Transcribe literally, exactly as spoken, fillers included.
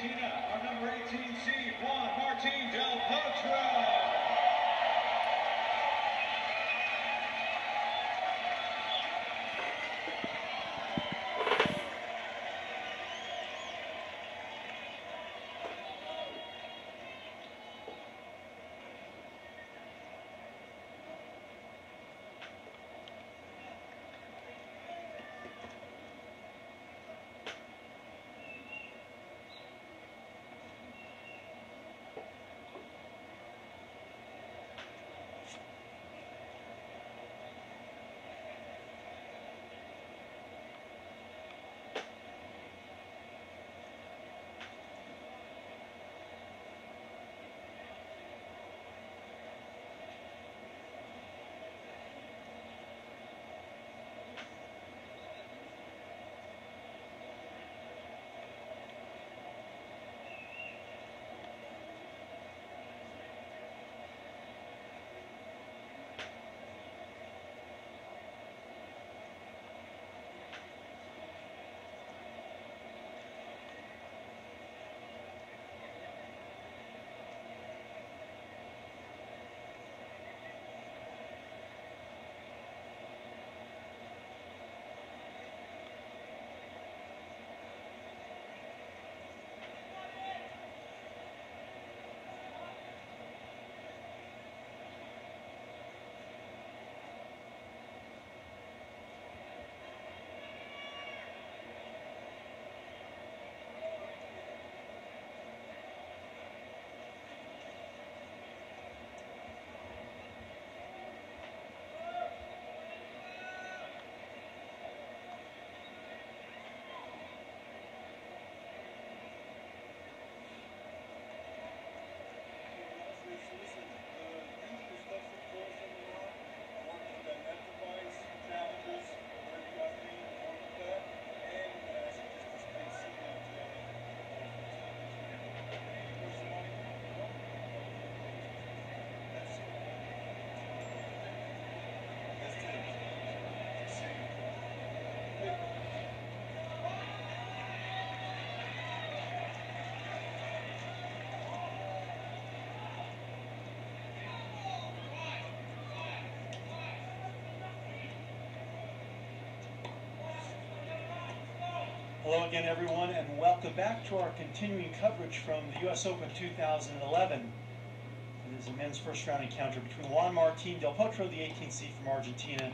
Argentina, our number eighteen seed, Juan Martín del Potro. Hello again, everyone, and welcome back to our continuing coverage from the U S Open two thousand eleven. It is a men's first round encounter between Juan Martín del Potro, the eighteenth seed from Argentina,